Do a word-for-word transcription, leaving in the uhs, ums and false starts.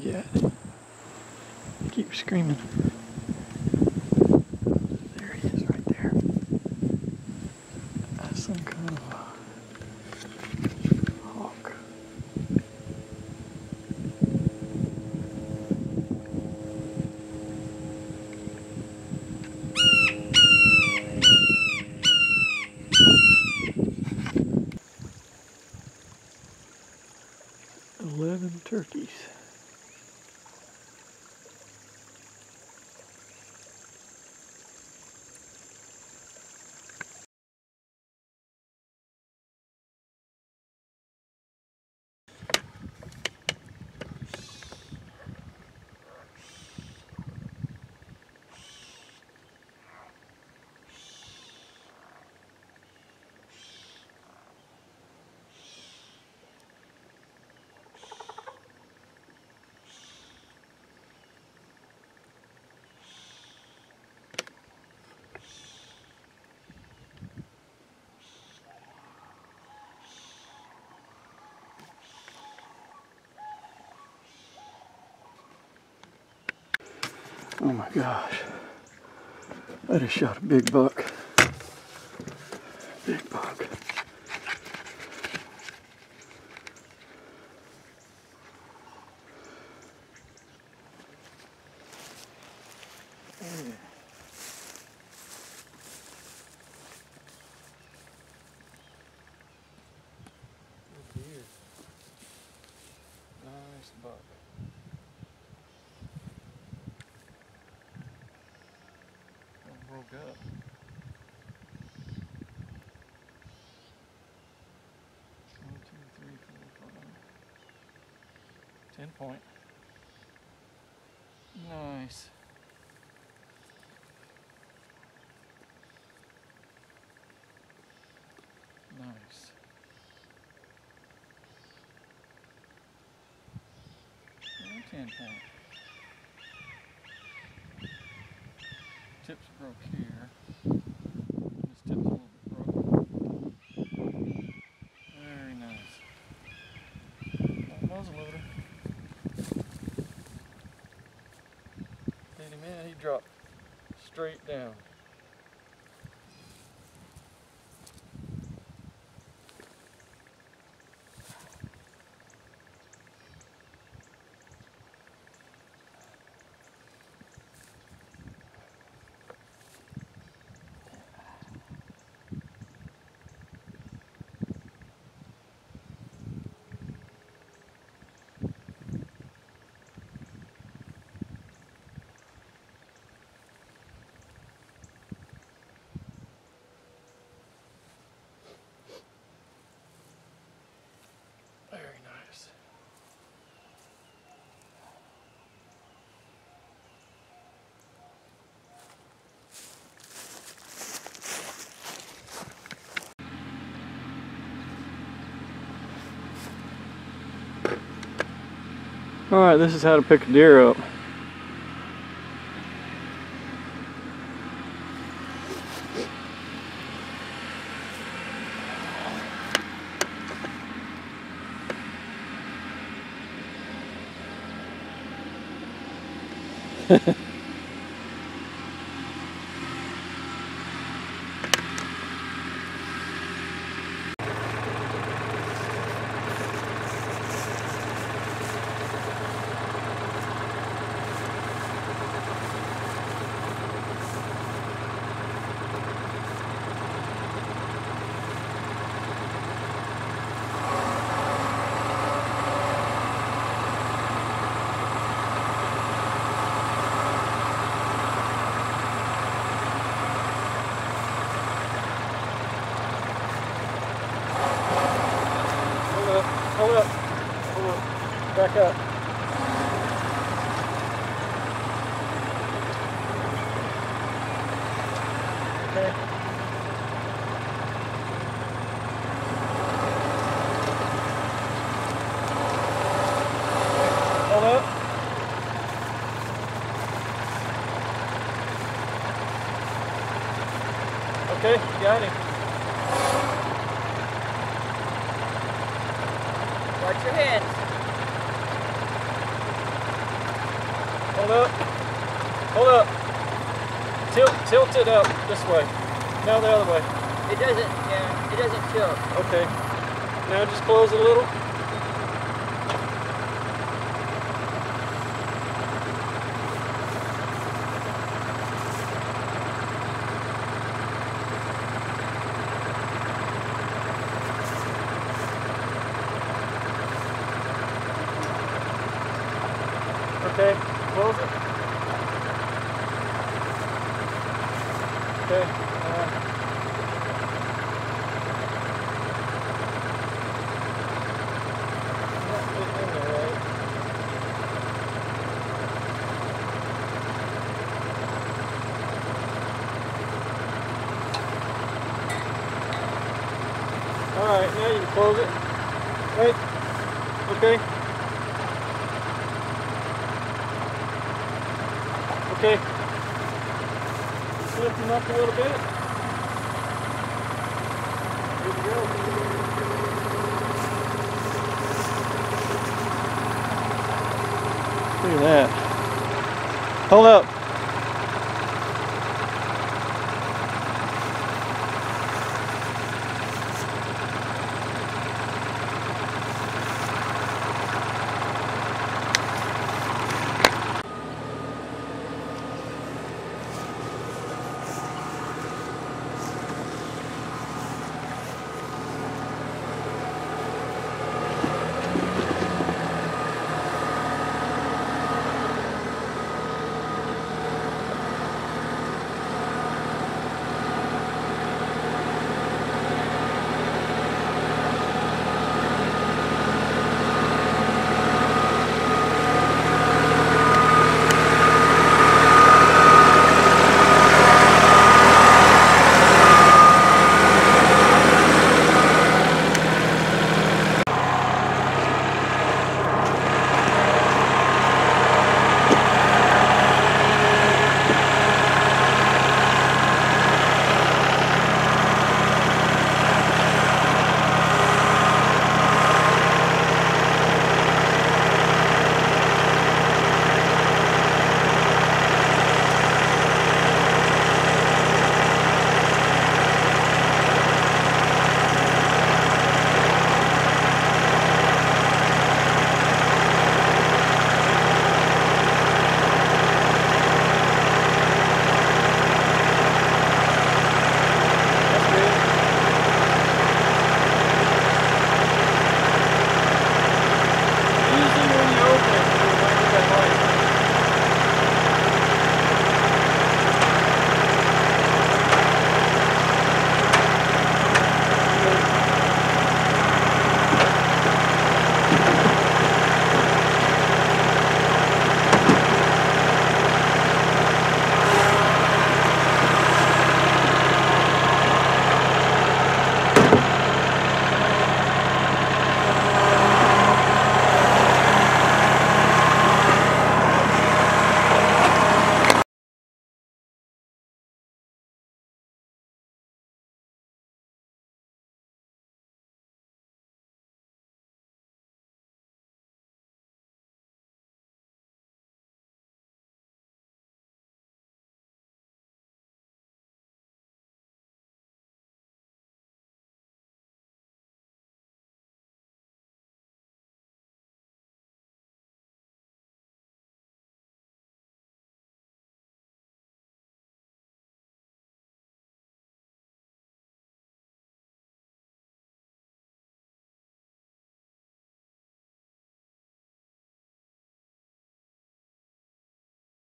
yet. Keep screaming. There he is right there. That's some kind of a hawk. Eleven turkeys. Oh my gosh, I just shot a big buck. Big buck. Yeah. Good deer. Nice buck. Broke up. One, two, three, four, five. Ten point. Nice. Nice. And ten point. Tips broke here. This tip's a little bit broken. Very nice. Muzzle loader. Danny man, he dropped straight down. Very nice. All right, this is how to pick a deer up. Hold up, hold up, back up. Okay. Hold up. Okay, got him. Watch your head. Hold up. Hold up. Tilt, tilt it up this way. Now the other way. It doesn't, yeah, it doesn't tilt. Okay. Now just close it a little. Okay, close it. Okay. Uh, not fitting in there right. Alright, now you can close it. Right? Okay. Okay. Lift him up a little bit. Good to go. Look at that. Hold up.